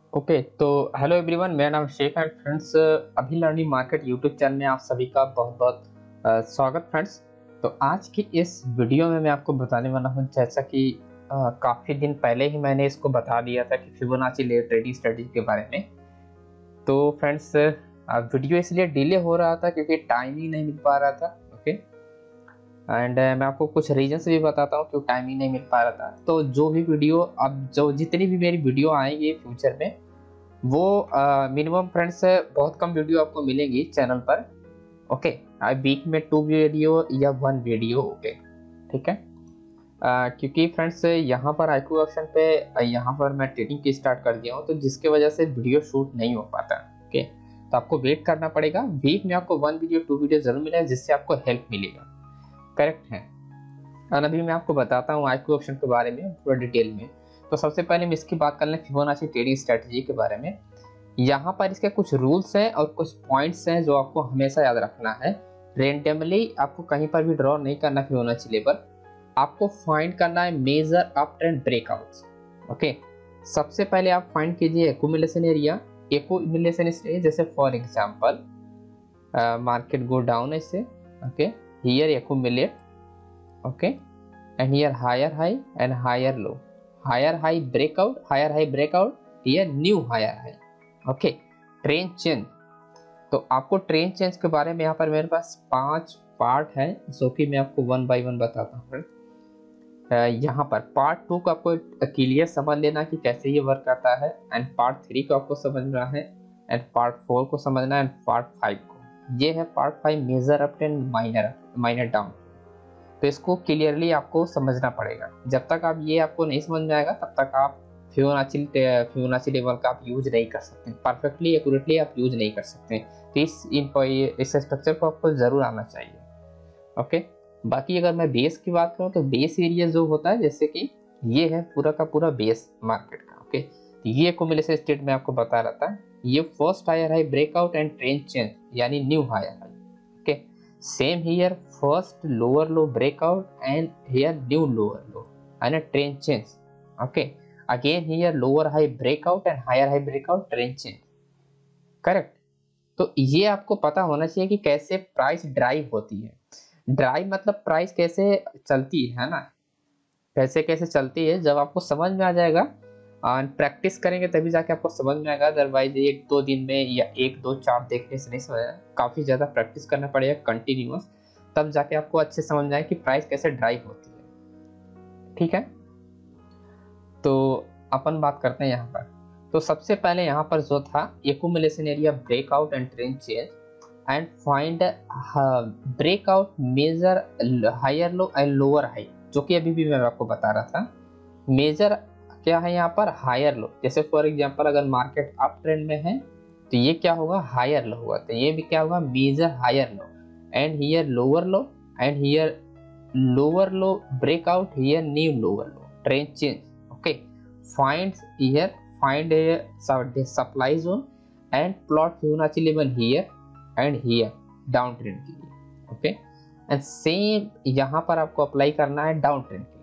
Okay तो hello everyone, मेरा नाम शेख है फ्रेंड्स। अभी लर्निंग मार्केट यूट्यूब चैनल में आप सभी का बहुत बहुत स्वागत फ्रेंड्स। तो आज की इस वीडियो में मैं आपको बताने वाला हूं, जैसा कि काफ़ी दिन पहले ही मैंने इसको बता दिया था कि फिबोनाची लेयर ट्रेडिंग स्ट्रेटजी के बारे में। तो फ्रेंड्स वीडियो इसलिए डिले हो रहा था क्योंकि टाइम ही नहीं मिल पा रहा था। ओके एंड मैं आपको कुछ रीजंस भी बताता हूँ क्यों टाइम ही नहीं मिल पा रहा था। तो जो भी वीडियो अब जो जितनी भी मेरी वीडियो आएंगी फ्यूचर में वो मिनिमम फ्रेंड्स बहुत कम वीडियो आपको मिलेंगी चैनल पर। ओके वीक में 2 वीडियो या 1 वीडियो। ओके ठीक है। क्योंकि फ्रेंड्स यहाँ पर आईक्यू ऑप्शन पे यहाँ पर मैं ट्रेडिंग की स्टार्ट कर दिया हूँ, तो जिसके वजह से वीडियो शूट नहीं हो पाता। ओके तो आपको वेट करना पड़ेगा। वीक में आपको 1 वीडियो 2 वीडियो जरूर मिलेगा, जिससे आपको हेल्प मिलेगा। करेक्ट है। और अभी मैं आपको बताता हूँ आईक्यू ऑप्शन के बारे में पूरा डिटेल में। तो सबसे पहले हम इसकी बात कर लें फिबोनाची ट्रेडिंग स्ट्रेटजी के बारे में। यहाँ पर इसके कुछ रूल्स हैं और कुछ पॉइंट्स हैं जो आपको हमेशा याद रखना है। रेंडमली आपको कहीं पर भी ड्रॉ नहीं करना फिबोनाची लेवल, आपको फाइंड करना है major up trend breakouts. Okay सबसे पहले आप फाइंड कीजिए एक्यूमुलेशन एरिया। एक्यूमुलेशन एरिया जैसे for example market go down ऐसे। Okay here accumulate. Okay and here higher high and higher low, higher high breakout, higher high breakout, here new higher high. Okay trend change. तो आपको trend change के बारे में यहाँ पर मेरे पास 5 part है, जो कि मैं आपको 1 बाय 1 बताता हूँ। यहाँ पर पार्ट 2 को आपको क्लियर समझ लेना कि कैसे ये वर्क करता है, एंड पार्ट 3 को आपको समझना है, एंड पार्ट 4 को समझना है, एंड पार्ट 5 को। ये है part 5 major up and minor down. तो इसको क्लियरली आपको समझना पड़ेगा। जब तक आप ये आपको नहीं समझ में आएगा तब तक आप फिबोनाची लेवल का आप यूज नहीं कर सकते, परफेक्टली एक्यूरेटली आप यूज नहीं कर सकते। तो इस स्ट्रक्चर को आपको जरूर आना चाहिए। ओके बाकी अगर मैं बेस की बात करूं तो बेस एरिया जो होता है, जैसे कि ये है पूरा का पूरा बेस मार्केट का। ओके तो ये एक्यूमुलेशन स्टेट में आपको बता रहा था, ये first higher high breakout and trend change यानी new higher high. Okay same here first lower low breakout and here new lower low and trend change. Okay again here lower high breakout and higher high breakout trend change. Correct. तो ये आपको पता होना चाहिए कि कैसे price drive होती है। ड्राइव मतलब प्राइस कैसे चलती है ना, कैसे कैसे चलती है। जब आपको समझ में आ जाएगा और प्रैक्टिस करेंगे तभी जाके आपको समझ में आएगा। अदरवाइज 1-2 दिन में या 1-2 चार्ट देखने से नहीं समझ आएगा, काफी ज्यादा प्रैक्टिस करना पड़ेगा कंटिन्यूअस, तब जाके आपको अच्छे समझ में आए कि प्राइस कैसे ड्राइव होती है। ठीक है तो अपन बात करते हैं यहाँ पर। तो सबसे पहले यहाँ पर जो था accumulation area breakout and trend change and find breakout major higher low and lower high, जो कि अभी भी मैं आपको बता रहा था। मेजर क्या है यहाँ पर हायर लो। जैसे फॉर एग्जांपल अगर मार्केट अप ट्रेंड में है तो ये क्या होगा हायर लो होगा, तो ये भी क्या होगा major higher low and here lower low and here lower low breakout, here new lower low trend change. Okay find here, find supply zone and plot Fibonacci level here and here down trend के लिए। Okay and same यहाँ पर आपको apply करना है down trend के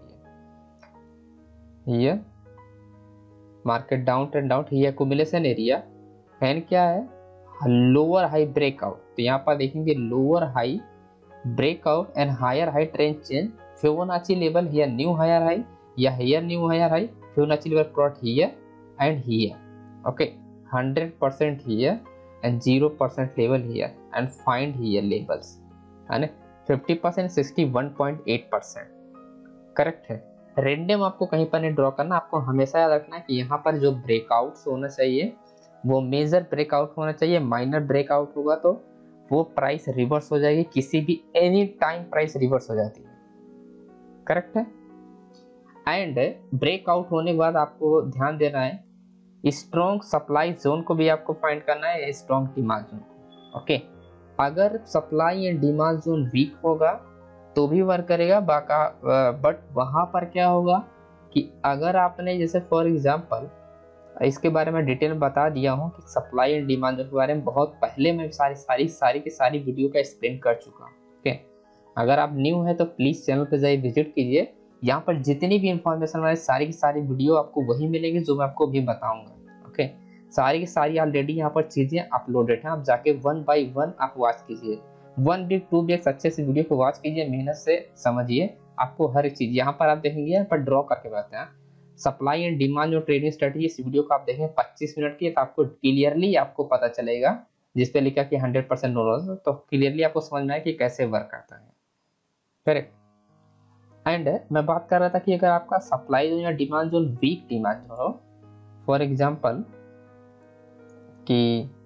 लिए। Here market down trend down, here accumulation area and क्या है लोअर हाई ब्रेकआउट। तो यहाँ पर देखेंगे lower high breakout and higher high trend change, Fibonacci level here new higher high या here new higher high, Fibonacci level plot here and here. Okay 100% here and 0% level here and find here labels and 50% 61.8%। Correct है। Random आपको कहीं पर नहीं draw करना, आपको हमेशा याद रखना है कि यहाँ पर जो ब्रेकआउट्स होना चाहिए वो मेजर ब्रेकआउट होना चाहिए। माइनर ब्रेकआउट होगा तो वो प्राइस रिवर्स हो जाएगी, किसी भी एनी टाइम प्राइस रिवर्स हो जाती है। करेक्ट है। एंड ब्रेकआउट होने के बाद आपको ध्यान देना है स्ट्रॉन्ग सप्लाई जोन को भी आपको फाइंड करना है, स्ट्रॉन्ग डिमांड जोन को। ओके अगर supply and demand zone weak होगा तो भी वर्क करेगा बाका, बट वहां पर क्या होगा कि अगर आपने जैसे फॉर एग्जांपल इसके बारे में डिटेल में बता दिया हूँ कि सप्लाई एंड डिमांड जोन के बारे में बहुत पहले मैं सारी की सारी वीडियो का एक्सप्लेन कर चुका हूँ। ओके अगर आप न्यू है तो प्लीज चैनल पर जाइए, विजिट कीजिए। यहाँ पर जितनी भी इंफॉर्मेशन वाली सारी की सारी वीडियो आपको वही मिलेगी जो मैं आपको भी बताऊंगा। ओके सारी की सारी ऑलरेडी यहाँ पर चीजें अपलोडेड हैं, आप जाके 1 बाय 1 आप वॉच कीजिए, 1 वीक 2 वीक्स अच्छे से वीडियो को वॉच कीजिए, मेहनत से समझिए, आपको हर एक चीज यहाँ पर आप देखेंगे, यहाँ पर ड्रॉ करके बताते हैं सप्लाई एंड डिमांड जो ट्रेडिंग स्ट्रेटजी। इस वीडियो को आप देखें 25 मिनट की, तो आपको क्लियरली आपको पता चलेगा, जिस पे लिखा कि 100% नॉलेज, तो क्लियरली आपको समझ में आए कि कैसे वर्क करता है। करेक्ट। एंड मैं बात कर रहा था कि अगर आपका सप्लाई जोन या demand zone weak demand zone हो, फॉर एग्जांपल कि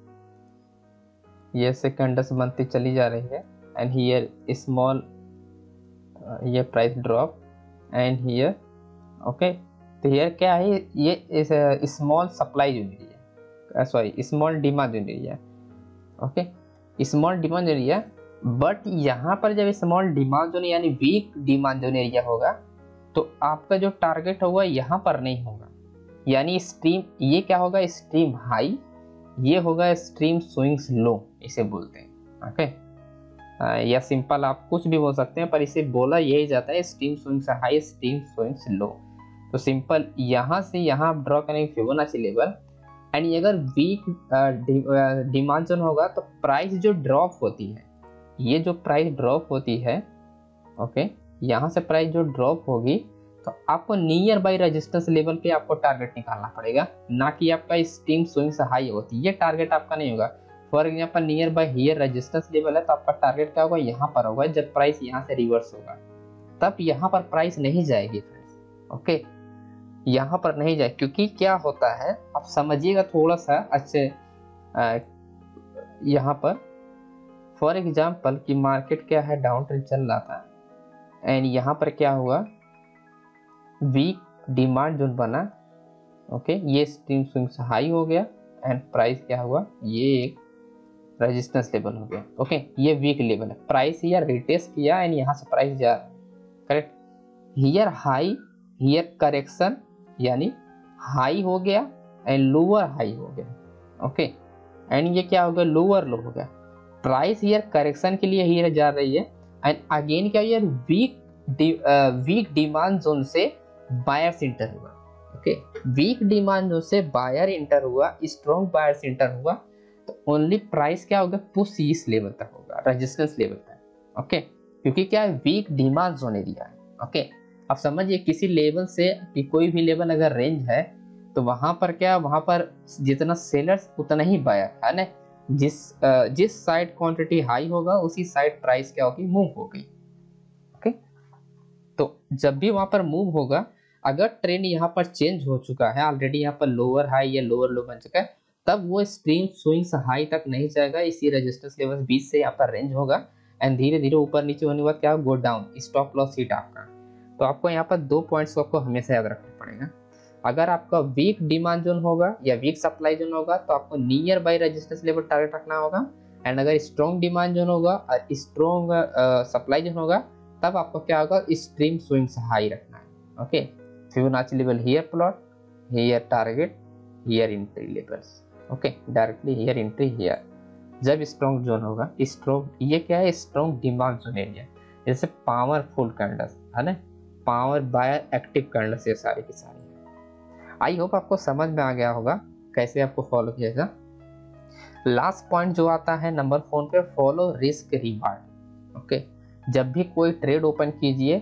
ये सेकंड्स मंथली चली जा रही है एंड हियर स्मॉल ये price drop and here okay, तो हियर क्या है, ये small supply zone area, sorry small demand zone area, okay small demand zone area. But यहाँ पर जब स्मॉल डिमांड जोन यानी वीक डिमांड जोन एरिया होगा, तो आपका जो टारगेट होगा यहाँ पर नहीं होगा, यानी स्ट्रीम ये क्या होगा, स्ट्रीम हाई, ये होगा स्ट्रीम स्विंग्स लो, इसे बोलते हैं। ओके या सिंपल आप कुछ भी बोल सकते हैं, पर इसे बोला यही जाता है stream swings high, stream swings low. तो सिंपल यहाँ से यहाँ आप ड्रॉ करेंगे फिबोनाची लेवल, एंड अगर वीक डिमांड जोन होगा तो प्राइस जो ड्रॉप होती है, ये जो प्राइस ड्रॉप होती है, ओके यहाँ से प्राइस जो ड्रॉप होगी, तो आपको नियर बाय रेजिस्टेंस लेवल पे आपको टारगेट निकालना पड़ेगा, ना कि आपका स्ट्रीम स्विंग से हाई होती है, ये टारगेट आपका नहीं होगा। For example nearby here resistance level है, तो आपका टारगेट क्या होगा, यहाँ पर होगा, जब प्राइस यहाँ से रिवर्स होगा तब यहाँ पर प्राइस नहीं जाएगी फ्रेंड्स। ओके यहाँ पर नहीं जाए, क्योंकि क्या होता है आप समझिएगा थोड़ा सा अच्छे। यहाँ पर फॉर एग्जांपल कि मार्केट क्या है, डाउन ट्रेंड चल रहा था एंड यहाँ पर क्या हुआ, वीक डिमांड जोन बना, ओके ये स्ट्रीम स्विंग से हाई हो गया एंड प्राइस क्या हुआ, ये एक रेजिस्टेंस लेवल हो गया। ओके ये वीक लेवल है, प्राइस हियर रिटेस्ट किया एंड यहाँ से प्राइस जा रहा है। Correct, here high, here correction, यानी हाई हो गया एंड लोअर हाई हो गया। ओके एंड ये क्या हो गया, लोअर लो हो गया, प्राइस हियर करेक्शन के लिए हियर जा रही है एंड अगेन क्या यार वीक डिमांड जोन से बायर्स इंटर हुआ। ओके वीक डिमांड जोन से बायर इंटर हुआ, स्ट्रॉन्ग बायर्स इंटर हुआ, तो ओनली प्राइस क्या होगा, पुश इस लेवल तक होगा, रेजिस्टेंस लेवल तक। ओके क्योंकि क्या है, वीक डिमांड जोन एरिया है। ओके अब समझिए किसी लेवल से कि कोई भी लेवल अगर रेंज है, तो वहां पर क्या, वहां पर जितना सेलर्स उतना ही बायर है ना, जिस साइड क्वांटिटी हाई होगा उसी साइड प्राइस क्या होगी, मूव होगी। ओके तो जब भी वहां पर मूव होगा, अगर ट्रेंड यहाँ पर चेंज हो चुका है ऑलरेडी, यहाँ पर लोअर हाई या लोअर लो बन चुका है, तब वो स्ट्रीम स्विंग्स हाई तक नहीं जाएगा, इसी रेजिस्टेंस लेवल 20 से यहाँ पर रेंज होगा एंड धीरे धीरे ऊपर नीचे होने के बाद क्या, go down, stop loss hit आपका। तो आपको यहाँ पर 2 पॉइंट्स को आपको हमेशा याद रखना पड़ेगा। अगर आपका वीक डिमांड जोन होगा या वीक सप्लाई जोन होगा, तो आपको nearby resistance level target रखना होगा, एंड अगर स्ट्रॉन्ग डिमांड जोन होगा और स्ट्रॉन्ग सप्लाई जोन होगा, तब आपको क्या होगा, स्ट्रीम स्विंग्स हाई रखना है। Okay Fibonacci level here plot, here target, here entry levels. Okay directly here entry here. जब स्ट्रॉन्ग जोन होगा, स्ट्रॉन्ग ये क्या है, स्ट्रॉन्ग डिमांड जोन एरिया, जैसे पावरफुल कैंडल्स है ना, पावर बायर एक्टिव कैंडल्स, ये सारी की सारी। आई होप आपको समझ में आ गया होगा कैसे आपको फॉलो किया जाए। लास्ट पॉइंट जो आता है नंबर 4 पे, फॉलो रिस्क रिवार्ड। ओके जब भी कोई ट्रेड ओपन कीजिए,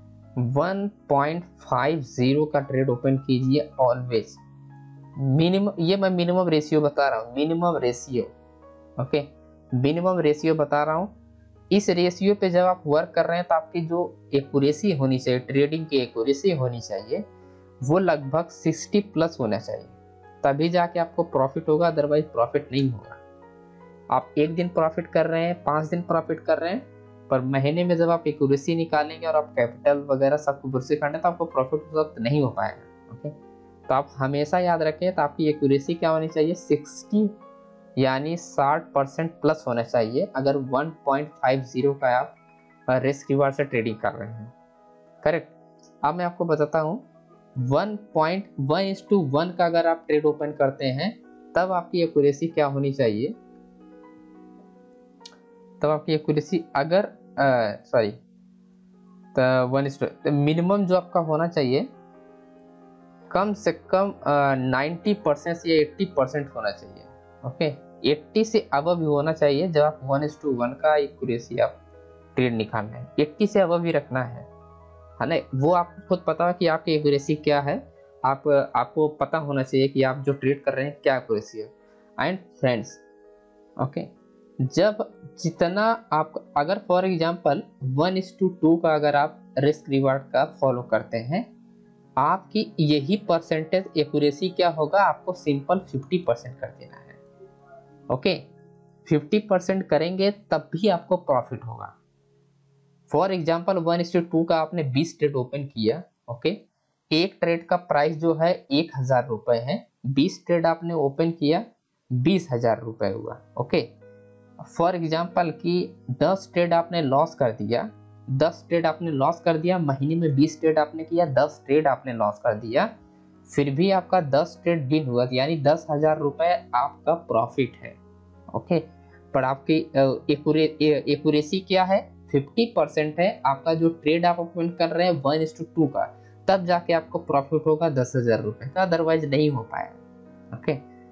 1.50 का ट्रेड ओपन कीजिए ऑलवेज। मिनिमम, ये मैं मिनिमम रेशियो बता रहा हूँ, minimum ratio. Okay minimum ratio बता रहा हूँ। इस रेशियो पे जब आप वर्क कर रहे हैं, तो आपकी जो एक्यूरेसी होनी चाहिए, ट्रेडिंग की एक्यूरेसी होनी चाहिए, वो लगभग 60 प्लस होना चाहिए, तभी जाके आपको प्रॉफिट होगा, अदरवाइज प्रॉफिट नहीं होगा। आप एक दिन प्रॉफिट कर रहे हैं, 5 दिन प्रॉफिट कर रहे हैं, पर महीने में जब आप एक्यूरेसी निकालेंगे और आप कैपिटल वगैरह सबको बुरसे काटें, तो आपको प्रॉफिट उस वक्त नहीं हो पाएगा। ओके तो आप हमेशा याद रखें, तो आपकी एक्यूरेसी क्या होनी चाहिए, 60 यानी 60% प्लस होना चाहिए, अगर 1.50 का आप रिस्क रिवार्ड से ट्रेडिंग कर रहे हैं। करेक्ट। अब मैं आपको बताता हूँ, 1.1:1 का अगर आप ट्रेड ओपन करते हैं, तब आपकी एक्यूरेसी क्या होनी चाहिए, तब आपकी एक्यूरेसी अगर सॉरी, तो मिनिमम जो आपका होना चाहिए कम से कम 90% या 80% होना चाहिए। ओके, 80 से अबव भी होना चाहिए जब आप 1:1 का एक्यूरेसी आप ट्रेड निकालना है, 80 से अबव भी रखना है ना। वो आपको खुद पता है कि आपकी एक्यूरेसी क्या है, आपको पता होना चाहिए कि आप जो ट्रेड कर रहे हैं क्या एक्यूरेसी है। एंड फ्रेंड्स, ओके, जब जितना आप, अगर फॉर एग्जांपल 1:2 का अगर आप रिस्क रिवार्ड का फॉलो करते हैं, आपकी यही परसेंटेज एक्यूरेसी क्या होगा, आपको सिंपल 50% कर देना है। ओके, 50% करेंगे तब भी आपको प्रॉफिट होगा। फॉर एग्जांपल 1:2 का आपने 20 ट्रेड ओपन किया। ओके, एक ट्रेड का प्राइस जो है 1,000 रुपए है, 20 ट्रेड आपने ओपन किया, 20,000 रुपए हुआ। ओके, फॉर एग्जांपल कि 10 ट्रेड आपने लॉस कर दिया, 10 ट्रेड आपने लॉस कर दिया, महीने में 20 ट्रेड आपने किया, 10 ट्रेड आपने लॉस कर दिया, फिर भी आपका 10 ट्रेड विन हुआ, यानी 10,000 रुपए आपका प्रॉफिट है। ओके, पर आपकी एक्यूरेसी क्या है, 50% है। आपका जो ट्रेड आप ओपन कर रहे हैं 1:2 का, तब जाके आपको प्रॉफिट होगा 10,000 रुपए का, अदरवाइज नहीं हो पाएगा। ओके,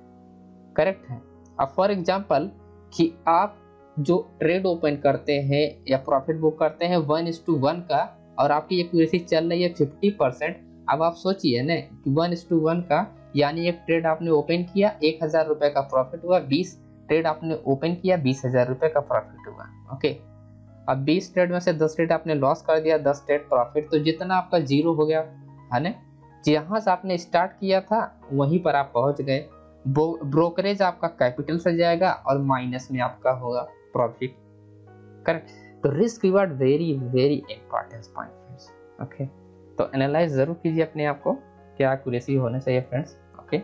करेक्ट है। अब फॉर एग्जांपल कि आप जो ट्रेड ओपन करते हैं या प्रॉफिट बुक करते हैं 1:1 का, और आपकी एक्यूरेसी चल रही है 50%। अब आप सोचिए ना कि 1:1 का, यानी एक ट्रेड आपने ओपन किया, 1,000 रुपए का प्रॉफिट हुआ, 20 ट्रेड आपने ओपन किया, 20,000 रुपए का प्रॉफिट हुआ। ओके, अब 20 ट्रेड में से 10 ट्रेड आपने लॉस कर दिया, 10 ट्रेड प्रॉफिट, तो जितना आपका जीरो हो गया है ना। जहां से आपने स्टार्ट किया था वहीं पर आप पहुंच गए। ब्रोकरेज आपका कैपिटल से जाएगा और माइनस में आपका होगा प्रॉफिट। करेक्ट। तो risk reward very very important point friends. Okay, तो एनालाइज जरूर कीजिए अपने आप को, क्या एक्यूरेसी होना चाहिए फ्रेंड्स। ओके,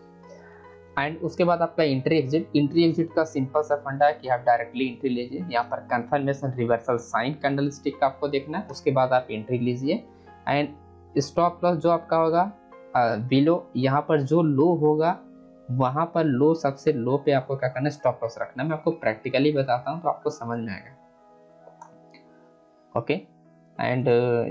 एंड उसके बाद आपका एंट्री एग्जिट का सिंपल सा फंडा है कि आप डायरेक्टली एंट्री लीजिए। यहाँ पर confirmation reversal sign candlestick का आपको देखना है, उसके बाद आप एंट्री लीजिए। एंड स्टॉप लॉस जो आपका होगा बिलो, यहाँ पर जो लो होगा वहां पर लो, सबसे लो पे आपको क्या करना है, स्टॉप लॉस रखना। मैं आपको प्रैक्टिकली बताता हूँ तो आपको समझ में आएगा। ओके, एंड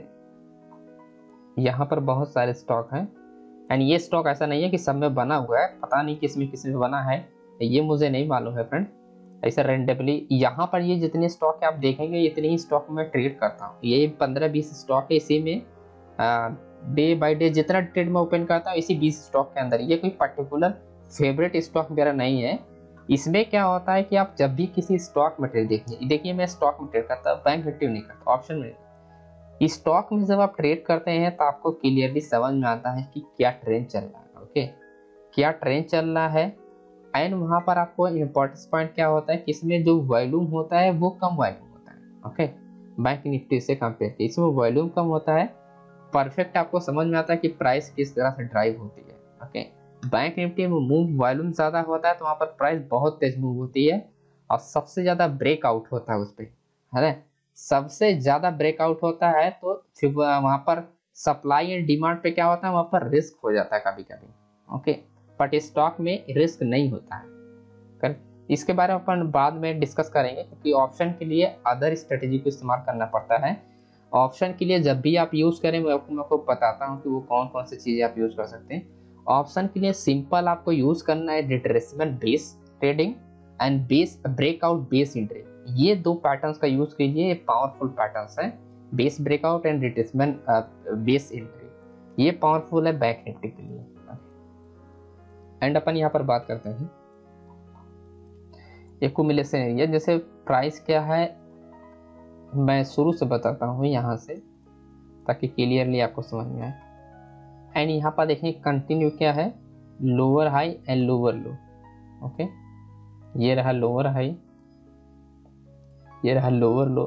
यहाँ पर बहुत सारे स्टॉक हैं, एंड ये स्टॉक ऐसा नहीं है कि सब में बना हुआ है, पता नहीं किस में बना है, ये मुझे नहीं मालूम है फ्रेंड। ऐसा रेंडमली यहाँ पर ये जितने स्टॉक है आप देखेंगे, इतने ही स्टॉक में ट्रेड करता हूँ। ये 15-20 स्टॉक है, इसी में डे बाय डे जितना ट्रेड में ओपन करता हूँ इसी 20 स्टॉक के अंदर। ये कोई पर्टिकुलर फेवरेट स्टॉक मेरा नहीं है। इसमें क्या होता है कि आप जब भी किसी स्टॉक में ट्रेड देखिए मैं स्टॉक में ट्रेड करता हूँ, बैंक निफ्टी नहीं करता, ऑप्शन में। स्टॉक में जब आप ट्रेड करते हैं तो आपको क्लियरली समझ में आता है कि क्या ट्रेंड चल रहा है। ओके, क्या ट्रेंड चल रहा है। एंड वहां पर आपको इम्पोर्टेंट पॉइंट क्या होता है कि इसमें जो वॉल्यूम होता है वो कम वॉल्यूम होता है। ओके, बैंक निफ्टी से कंपेयर किया इसमें वॉल्यूम कम होता है। परफेक्ट आपको समझ में आता है कि प्राइस किस तरह से ड्राइव होती है। ओके, बैंक निफ्टी में मूव वॉल्यूम ज्यादा होता है तो वहां पर प्राइस बहुत तेज मूव होती है, और सबसे ज्यादा ब्रेकआउट होता है उस पर, है ना। सबसे ज्यादा ब्रेकआउट होता है तो फिर वहां पर सप्लाई एंड डिमांड पे क्या होता है, वहां पर रिस्क हो जाता है कभी कभी। ओके, बट स्टॉक में रिस्क नहीं होता है। कर इसके बारे में अपन बाद में डिस्कस करेंगे, क्योंकि ऑप्शन के लिए अदर स्ट्रेटेजी को इस्तेमाल करना पड़ता है। ऑप्शन के लिए जब भी आप यूज करें मैं आपको बताता हूँ कि वो कौन कौन सी चीजें आप यूज कर सकते हैं। ऑप्शन के लिए सिंपल आपको यूज करना है retracement base trading and base breakout base entry. ये दो पैटर्न्स का यूज कीजिए, ये पावरफुल पैटर्न्स हैं। Base breakout and retracement base entry, ये पावरफुल है बैंक निफ्टी के लिए। एंड अपन यहाँ पर बात करते हैं एक्यूमुलेशन एरिया। जैसे प्राइस क्या है मैं शुरू से बताता हूँ यहाँ से, ताकि क्लियरली आपको समझ में आए। एंड यहाँ पर देखिए कंटिन्यू क्या है, lower high and lower low. Okay, ये रहा लोअर हाई, ये रहा लोअर लो।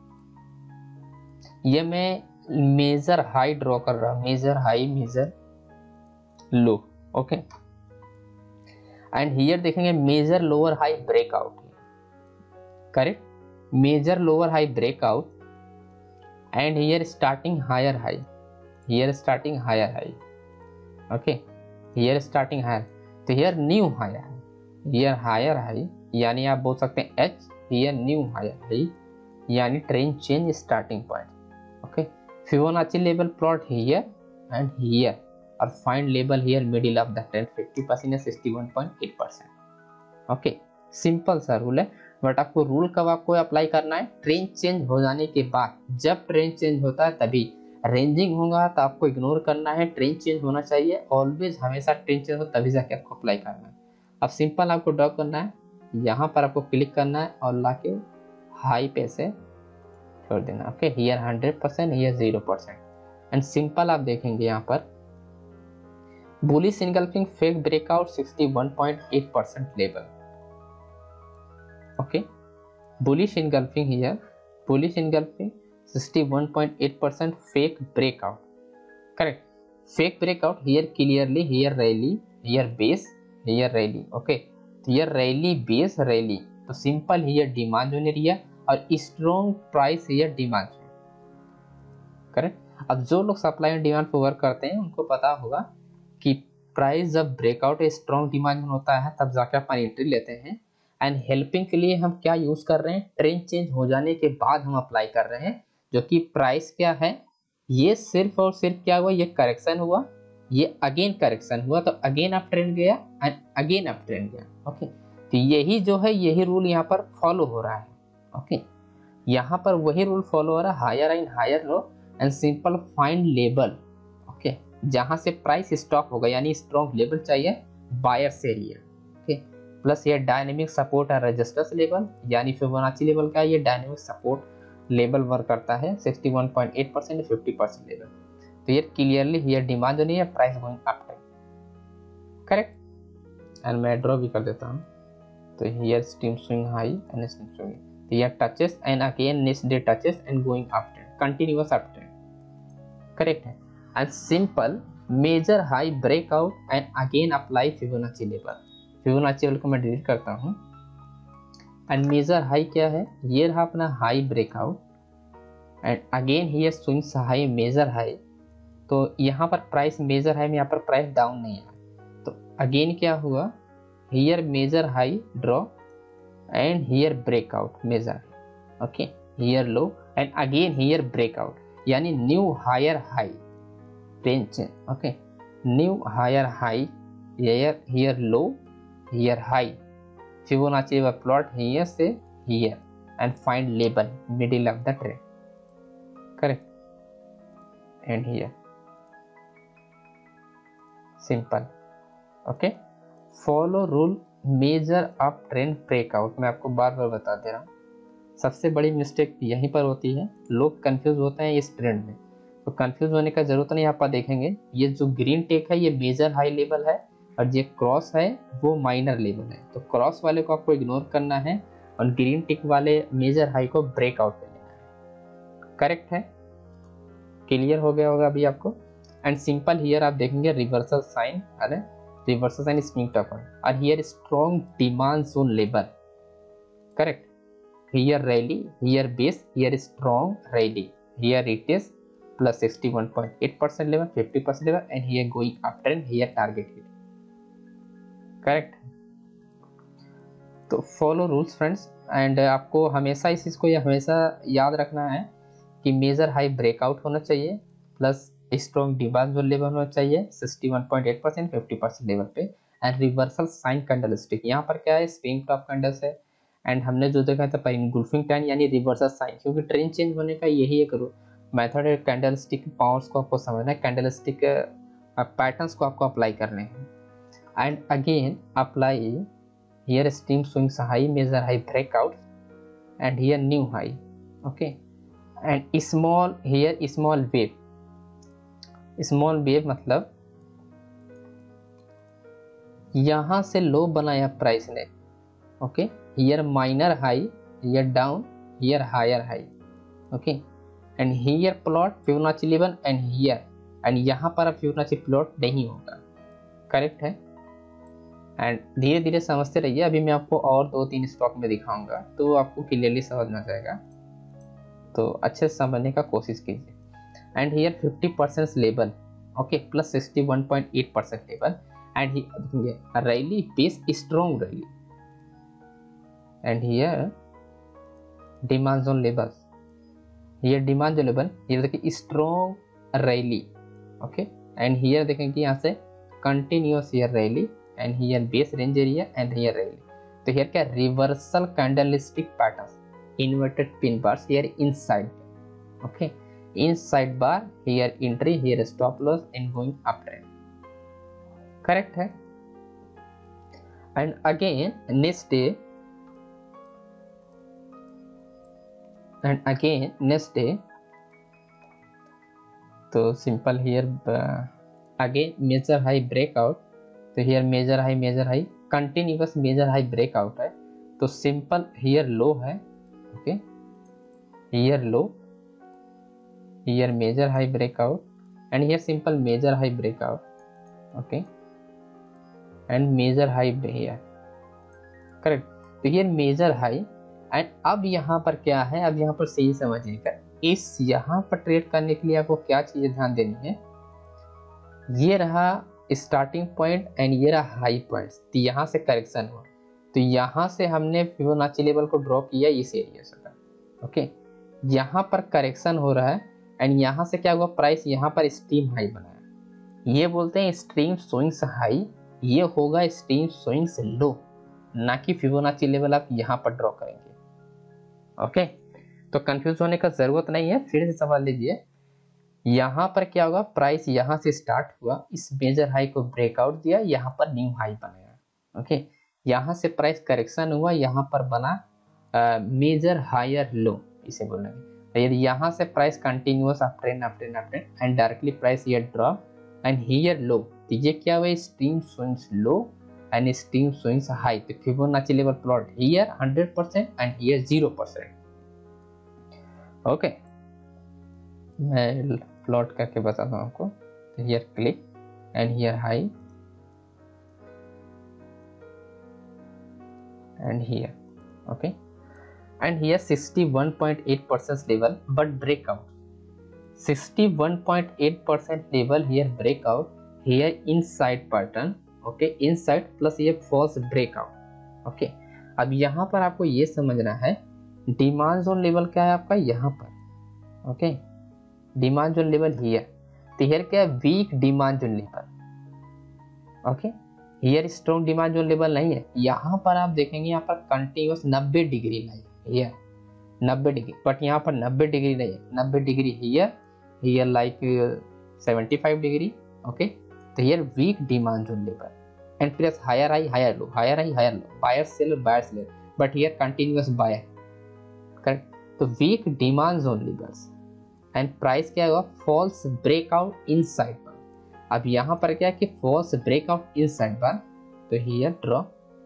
ये मैं मेजर हाई ड्रॉ कर रहा हूँ, major high major low. Okay, and here देखेंगे major lower high breakout. Correct, major lower high breakout and here starting higher high, here starting higher high. Okay, here starting higher, तो here new higher high, here higher high, यानी आप बोल सकते हैं H, here new higher high, यानी trend change starting point. Okay, Fibonacci level plot here and here, और find level here middle of the trend 50% या 61.8%। Okay, simple सा rule है, बट आपको रूल कब आपको अप्लाई करना है, ट्रेंड चेंज हो जाने के बाद। जब ट्रेंड चेंज होता है तभी रेंजिंग होगा तो आपको इग्नोर करना है, ट्रेंड चेंज होना चाहिए ऑलवेज, हमेशा ट्रेंड चेंज हो तभी जाके आपको अप्लाई करना है। अब सिंपल आपको ड्रॉ करना है, यहाँ पर आपको क्लिक करना है और लाके हाई पे से छोड़ देना। Okay, here 100%, here 0%। And simple आप देखेंगे यहाँ पर bullish engulfing fake breakout 61.8% level. Okay, bullish engulfing here, bullish engulfing 61.8% fake breakout, correct, fake breakout here clearly, here rally, here base, here rally। okay, here rally base rally, तो simple here demand zone area और strong price here demand zone, correct. अब जो लोग supply and demand पर work करते हैं उनको पता होगा कि प्राइस जब ब्रेकआउट स्ट्रॉन्ग डिमांड होता है तब जाकर अपन एंट्री लेते हैं। एंड हेल्पिंग के लिए हम क्या यूज कर रहे हैं, ट्रेंड चेंज हो जाने के बाद हम अप्लाई कर रहे हैं, जो कि प्राइस क्या है, ये सिर्फ और सिर्फ क्या हुआ, ये करेक्शन हुआ, ये अगेन करेक्शन हुआ तो अगेन अप ट्रेंड गया एंड अगेन अप ट्रेंड गया। ओके, तो यही जो है यही रूल यहाँ पर फॉलो हो रहा है। ओके, यहाँ पर वही रूल फॉलो हो रहा है, higher and higher low and simple find level. Okay, जहां से प्राइस स्टॉप होगा, यानी स्ट्रॉन्ग लेवल चाहिए बायर्स एरिया। ओके, प्लस ये डायनेमिक सपोर्ट है रेजिस्टेंस लेवल, यानी फिबोनाची लेवल का ये डायनेमिक सपोर्ट लेवल वर्क करता है 61.8% 50% लेवल। तो ये क्लियरली ये डिमांड जो नहीं है, price going up time, correct. And मैं ड्रॉ भी कर देता हूँ, तो here steam swing high and steam swing, तो ये touches and again next day touches and going up trend, continuous up trend, correct है। And simple major high breakout and again apply Fibonacci level. Fibonacci level को मैं delete करता हूँ and major high क्या है, ये रहा अपना high breakout and again here swings high major high. तो यहाँ पर प्राइस मेजर हाई में यहाँ पर प्राइस डाउन नहीं है, तो अगेन क्या हुआ, here major high draw and here breakout major, okay, here low and again here breakout, यानी new higher high range. Okay, new higher high, here low, here high, Fibonacci plot here से here and find level middle of the trend, correct, and here simple. Okay, follow rule major up trend breakout. मैं आपको बार बार बता दे रहा हूँ, सबसे बड़ी mistake यहीं पर होती है, लोग कंफ्यूज होते हैं इस ट्रेंड में। तो कंफ्यूज होने का जरूरत नहीं, यहाँ पर देखेंगे ये जो ग्रीन टेक है ये मेजर हाई लेवल है और ये क्रॉस है वो माइनर लेवल है। तो क्रॉस वाले को आपको इग्नोर करना है और ग्रीन टिक वाले मेजर हाई को ब्रेकआउट पे लेना है, करेक्ट है, क्लियर हो गया होगा अभी आपको। एंड सिंपल हियर आप देखेंगे रिवर्सल साइन, अरे रिवर्सल साइन स्विंग टॉपर और here strong demand zone level, correct, here rally, here base, here strong rally, here it is plus 61.8% level, 50% level and here going uptrend, here target hit, correct। तो follow rules friends, and आपको हमेशा इस चीज़ को ये हमेशा याद रखना है कि मेजर हाई ब्रेकआउट होना चाहिए plus strong demand zone level होना चाहिए 61.8% 50% लेवल पे एंड रिवर्सल साइन कैंडलस्टिक। यहाँ पर क्या है, स्विंग टॉप कैंडल्स है एंड हमने जो देखा था इनगुल्फिंग ट्रेंड यानी रिवर्सल साइन, क्योंकि ट्रेंड चेंज होने का यही एक मेथड है, कैंडलस्टिक पावर्स को आपको समझना है, कैंडलस्टिक पैटर्न्स को आपको अप्लाई करने हैं। And again apply here steam swings high major high breakout and here new high, okay, and small here small wave, small wave मतलब यहां से लो बनाया प्राइस ने, okay, here minor high, here down, here higher high, okay, and here plot Fibonacci level and here, and यहाँ पर अब Fibonacci plot नहीं होगा, करेक्ट है। एंड धीरे धीरे समझते रहिए, अभी मैं आपको और 2-3 स्टॉक में दिखाऊंगा तो आपको क्लियरली समझ में आ जाएगा, तो अच्छे से समझने का कोशिश कीजिए। And here 50% level, okay, plus 61.8% level and rally base strong rally and here demand zone levels, here demand zone level, here देखिए strong rally, okay, and here देखेंगे यहाँ से continuous here rally and here base range area and here rally. तो here क्या reversal candlestick pattern inverted pin bars here inside, okay inside bar here entry here stop loss and going up trend, correct है। And again next day तो simple here again major high breakout. तो here major high continuous major high breakout है। तो simple here low है, okay here low, here major high breakout and here simple major high breakout, okay and major high here, correct. तो here major high and अब यहाँ पर क्या है, अब यहाँ पर सही समझिएगा, इस यहाँ पर ट्रेड करने के लिए आपको क्या चीजें ध्यान देनी है। ये रहा स्टार्टिंग पॉइंट एंड ये रहा हाई पॉइंट्स। तो यहाँ से करेक्शन हुआ, तो यहाँ से हमने फिबोनाची लेवल को ड्रॉ किया इस एरिया से, ओके यहाँ पर करेक्शन हो रहा है एंड यहाँ से क्या हुआ, प्राइस यहाँ पर स्ट्रीम हाई बनाया। ये बोलते हैं स्ट्रीम स्विंग्स हाई, ये होगा स्ट्रीम स्विंग्स लो, ना कि फिबोनाची लेवल आप यहाँ पर ड्रॉ करेंगे, ओके। तो कंफ्यूज होने का जरूरत नहीं है, फिर से सवाल लीजिए। यहाँ पर क्या होगा, प्राइस यहाँ से स्टार्ट हुआ, इस मेजर हाई को ब्रेकआउट दिया, यहाँ पर न्यू हाई बनाया, ओके यहाँ से प्राइस करेक्शन हुआ, यहाँ पर बना मेजर हायर लो इसे बोलेंगे। यदि यहाँ से price continuous up trend and directly price here drop and here low, तो ये क्या हुआ, stream swings low and stream swings high. तो Fibonacci level plot here 100% and here 0%, okay मैं प्लॉट करके बताता हूँ आपको। Here click and here high and here, okay and here 61.8% level but breakout, 61.8% level here breakout, here inside pattern, okay inside plus ये false breakout, okay. अब यहाँ पर आपको ये समझना है डिमांड जोन लेवल क्या है आपका यहाँ पर, okay demand zone level here. तो हियर क्या है, weak demand zone level, okay here strong demand zone level नहीं है। यहाँ पर आप देखेंगे यहाँ पर कंटिन्यूअस 90 डिग्री नहीं है, हियर 90 डिग्री, बट यहाँ पर 90 डिग्री नहीं है, 90 degree here like 75 degree, okay. तो here weak demand zone level and plus higher high higher low, higher high higher low, buyer seller buyer seller, but here continuous buyer, correct. तो weak demand zone levels and price क्या होगा, false breakout inside बार। अब यहाँ पर क्या है कि false breakout inside bar, तो here draw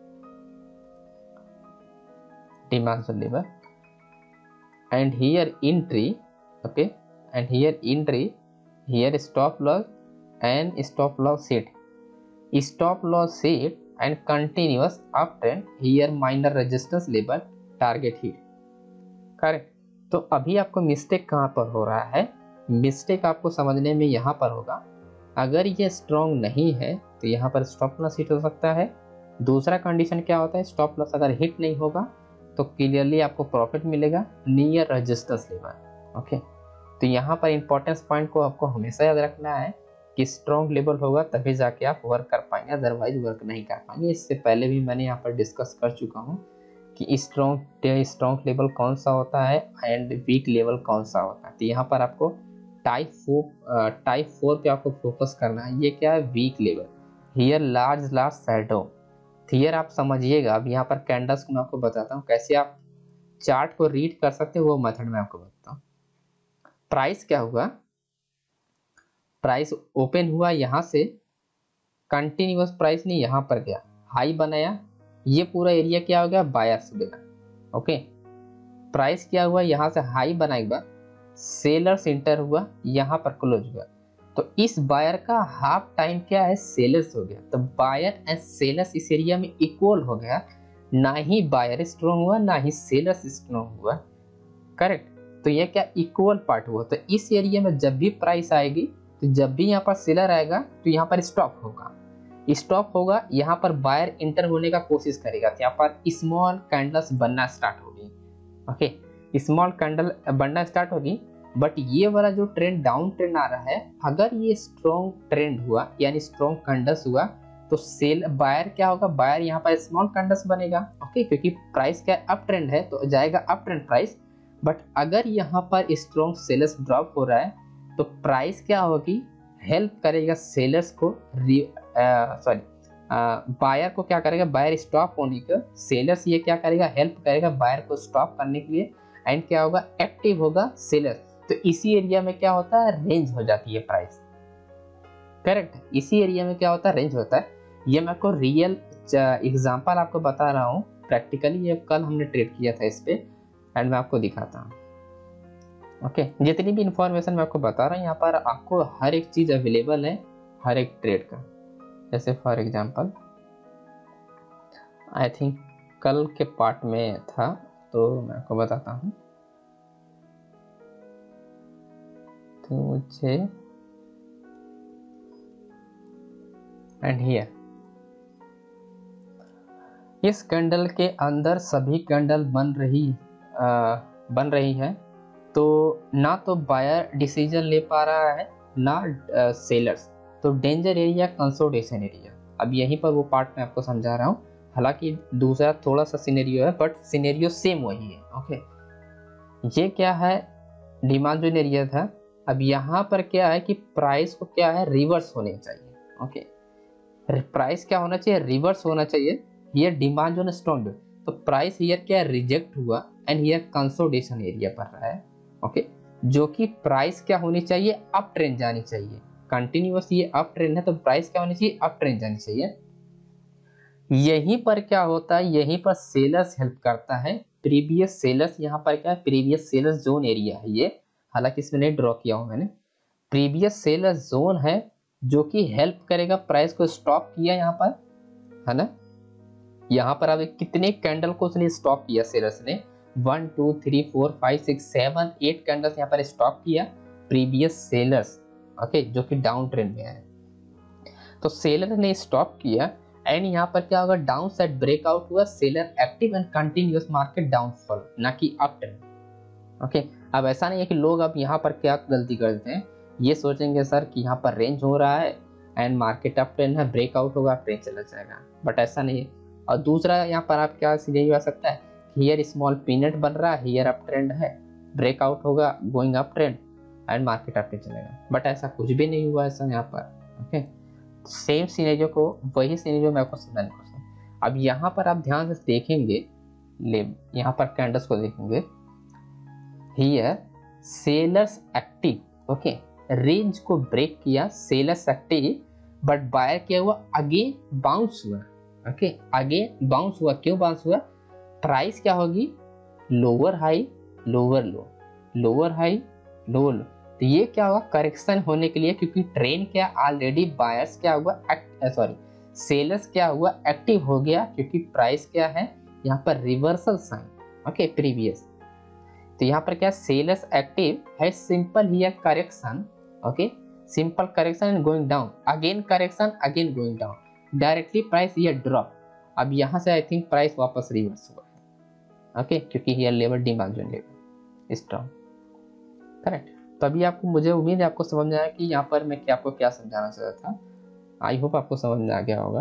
demand zone level and here entry, okay and here entry, here stop loss and stop loss set, stop loss set and continuous up trend, here minor resistance level target hit, correct. तो अभी आपको mistake कहाँ पर हो रहा है, mistake आपको समझने में यहाँ पर होगा, अगर ये स्ट्रॉन्ग नहीं है तो यहाँ पर स्टॉप लॉस हिट हो सकता है। दूसरा कंडीशन क्या होता है, स्टॉप लॉस अगर हिट नहीं होगा तो क्लियरली आपको प्रॉफिट मिलेगा नियर रेजिस्टेंस लेवल, ओके। तो यहाँ पर इंपॉर्टेंस पॉइंट को आपको हमेशा याद रखना है कि स्ट्रॉन्ग लेवल होगा तभी जाके आप वर्क कर पाएंगे, अदरवाइज वर्क नहीं कर पाएंगे। इससे पहले भी मैंने यहाँ पर डिस्कस कर चुका हूँ कि स्ट्रॉन्ग लेवल कौन सा होता है एंड वीक लेवल कौन सा होता है। तो यहाँ पर आपको टाइप 4 पे आपको फोकस करना है। ये क्या है, weak level, here large shadow. Here आप समझिएगा, अब यहाँ पर कैंडल्स को मैं आपको बताता हूँ कैसे आप चार्ट को रीड कर सकते हो, वो मेथड मैं आपको बताता हूँ। प्राइस क्या हुआ, प्राइस ओपन हुआ यहाँ से, कंटिन्यूअस प्राइस नहीं यहाँ पर गया, हाई बनाया, ये पूरा एरिया क्या हो गया, बायर्स हो गया, ओके। प्राइस क्या हुआ, यहाँ से हाई बनाएगा, सेलर्स इंटर हुआ, यहाँ पर क्लोज हुआ, तो इस बायर का हाफ टाइम क्या है, सेलर्स हो गया। तो बायर एंड सेलर्स इस एरिया में इक्वल हो गया, ना ही बायर स्ट्रॉन्ग हुआ ना ही सेलर्स स्ट्रॉन्ग हुआ, करेक्ट। तो ये क्या इक्वल पार्ट हुआ। तो इस एरिया में जब भी प्राइस आएगी, तो जब भी यहाँ पर सेलर आएगा तो यहाँ पर स्टॉप होगा, यहाँ पर बायर इंटर होने का कोशिश करेगा, तो यहाँ पर स्मॉल कैंडल्स बनना स्टार्ट होगी, ओके स्मॉल कैंडल बनना स्टार्ट होगी। बट ये वाला जो ट्रेंड डाउन ट्रेंड आ रहा है, अगर ये स्ट्रॉन्ग ट्रेंड हुआ यानी स्ट्रॉन्ग कैंडल्स हुआ तो सेल बायर क्या होगा, बायर यहाँ पर स्मॉल कैंडल्स बनेगा। ओके, क्योंकि प्राइस क्या अप ट्रेंड है तो जाएगा अप ट्रेंड प्राइस। बट अगर यहाँ पर स्ट्रॉन्ग सेलर्स ड्रॉप हो रहा है तो प्राइस क्या होगी, हेल्प करेगा सेलर्स को, सॉरी बायर को क्या करेगा, बायर स्टॉप होने का, सेलर्स ये क्या करेगा, हेल्प करेगा बायर को स्टॉप करने के लिए। एंड क्या होगा, एक्टिव होगा सेलर। तो इसी एरिया में क्या होता है, रेंज हो जाती है प्राइस। करेक्ट, इसी एरिया में क्या होता है, रेंज होता है। ये मैं आपको रियल एग्जांपल आपको बता रहा हूँ, प्रैक्टिकली ये कल हमने ट्रेड किया था इस पे, एंड मैं आपको दिखाता हूँ। ओके, जितनी भी इंफॉर्मेशन मैं आपको बता रहा हूँ यहाँ पर आपको हर एक चीज अवेलेबल है हर एक ट्रेड का। जैसे फॉर एग्जांपल आई थिंक कल के पार्ट में था, तो मैं आपको बताता हूँ। तो मुझे एंड हियर इस कैंडल के अंदर सभी कैंडल बन रही है, तो ना तो बायर डिसीजन ले पा रहा है ना सेलर्स। तो डेंजर एरिया, कंसोलिडेशन एरिया। अब यहीं पर वो पार्ट मैं आपको समझा रहा हूँ, हालांकि दूसरा थोड़ा सा सिनेरियो है बट सिनेरियो सेम वही है। ओके, ये क्या है, डिमांड जोन एरिया था। अब यहाँ पर क्या है कि प्राइस को क्या है, रिवर्स होने चाहिए। ओके, प्राइस क्या होना चाहिए, रिवर्स होना चाहिए। हियर डिमांड जोन स्ट्रॉन्ग, तो प्राइस हियर क्या रिजेक्ट हुआ एंड हियर कंसोलिडेशन एरिया पर रहा है। ओके, जो कि प्राइस क्या होनी चाहिए, अप ट्रेंड जानी चाहिए। कंटिन्यूअस ये अप ट्रेंड है तो प्राइस क्या होनी चाहिए, अप ट्रेंड जानी चाहिए। यहीं पर क्या होता है, यहीं पर सेलर्स हेल्प करता है, प्रीवियस सेलर्स। यहाँ पर क्या है, प्रीवियस सेलर्स जोन एरिया है ये, हालांकि इसमें नहीं ड्रॉ किया हूं मैंने। प्रीवियस सेलर्स जोन है जो कि हेल्प करेगा, प्राइस को स्टॉप किया यहाँ पर, है ना। यहाँ पर आप कितने कैंडल को उसने स्टॉप किया सेलर्स ने, 1 2 3 4 5 6 7 8 कैंडल्स यहाँ पर स्टॉप किया प्रीवियस सेलर्स। ओके, जो कि डाउन ट्रेंड में है, तो सेलर ने स्टॉप किया एंड यहाँ पर क्या होगा, डाउन साइड ब्रेकआउट हुआ, seller active and continuous market downfall, ना कि अप ट्रेंड। ओके, अब ऐसा नहीं है कि लोग अब यहाँ पर क्या गलती करते हैं, ये सोचेंगे सर कि यहाँ पर रेंज हो रहा है एंड मार्केट अप ट्रेंड है, ब्रेकआउट होगा ट्रेंड चला जाएगा, बट ऐसा नहीं है। और दूसरा यहाँ पर आप क्या सीधे आ सकता है, हियर स्मॉल पीनट बन रहा है, हियर अप ट्रेंड है, ब्रेकआउट होगा, going up trend and market up trend चलेगा, बट ऐसा कुछ भी नहीं हुआ ऐसा यहाँ पर। ओके, सेम सिनेरियो को, वही सिनेरियो मैं आपको समझाने की कोशिश। अब यहाँ पर आप ध्यान से देखेंगे, यहाँ पर कैंडल्स को देखेंगे, here sellers active. Okay, range को ब्रेक किया, सेलर्स एक्टिव, बट बायर क्या हुआ, अगेन बाउंस हुआ। ओके, अगेन बाउंस हुआ, क्यों बाउंस हुआ, प्राइस क्या होगी, lower high lower low, lower high lower low. तो ये क्या होगा, करेक्शन होने के लिए, क्योंकि ट्रेन क्या ऑलरेडी बायर्स क्या हुआ, सॉरी सेलर्स क्या हुआ, एक्टिव हो गया, क्योंकि प्राइस क्या है यहाँ पर रिवर्सल साइन। ओके, प्रीवियस, तो यहाँ पर क्या सेलर्स एक्टिव है, simple here correction. Okay, simple correction and going down, again correction, again going down, directly price ये ड्रॉप। अब यहाँ से आई थिंक प्राइस वापस रिवर्स हुआ है। ओके, क्योंकि here level demand zone level strong, correct. तो अभी आपको, मुझे उम्मीद है आपको समझ में आया कि यहाँ पर मैं क्या आपको क्या समझाना चाहता था। आई होप आपको समझ में आ गया होगा।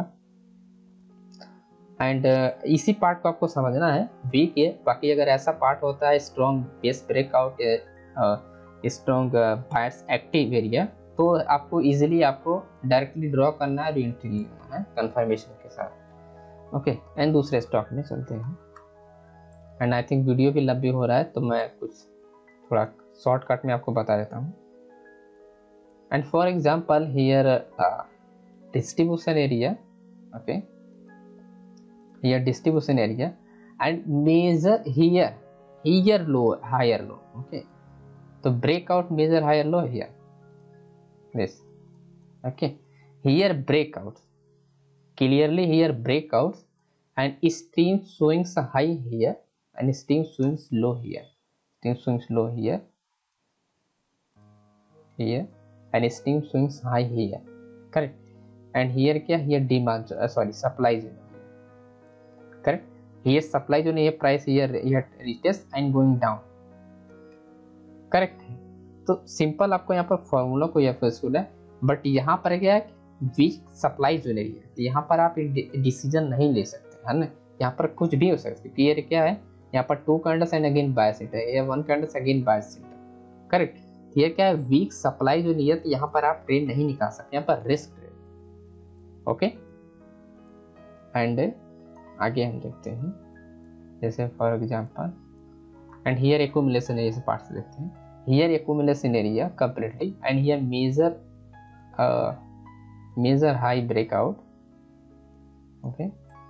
एंड इसी पार्ट को आपको समझना है, वीक है। बाकी अगर ऐसा पार्ट होता है strong base breakout, strong buyers active area, तो आपको इजीली आपको डायरेक्टली ड्रॉ करना है, रीएंट्री लेना है कंफर्मेशन के साथ। ओके, एंड दूसरे स्टॉक में चलते हैं। एंड आई थिंक वीडियो भी लंबी हो रहा है, तो मैं कुछ थोड़ा शॉर्टकट में आपको बता देता हूँ। And for example here distribution area, okay, here distribution area and major here low, higher low. Okay, तो breakout, major higher low here this. Okay, here breakout clearly, here breakouts and stream swings high here and stream swings low here, stream swings low here and stream swings high here, correct। and here क्या, here demand, sorry supply zone, correct। here supply zone, ये price here retest and going down, correct है। तो simple आपको यहाँ पर formula कोई useful है, but यहाँ पर क्या है, वीक सप्लाई जोन एरिया, तो यहाँ पर आप डिसीजन नहीं ले सकते, है ना। यहाँ पर कुछ भी हो सकता है, क्लियर क्या है, यहाँ पर 2 candles and again buy center, या 1 candles again buy center, correct. ये क्या है, वीक सप्लाई जो नहीं है, तो यहाँ पर आप ट्रेड नहीं निकाल सकते, यहाँ पर रिस्क ट्रेड। ओके, एंड आगे हम देखते हैं, जैसे for example, and here accumulation area से पार्ट से देखते हैं, here accumulation area completely, and here major high breakout, okay,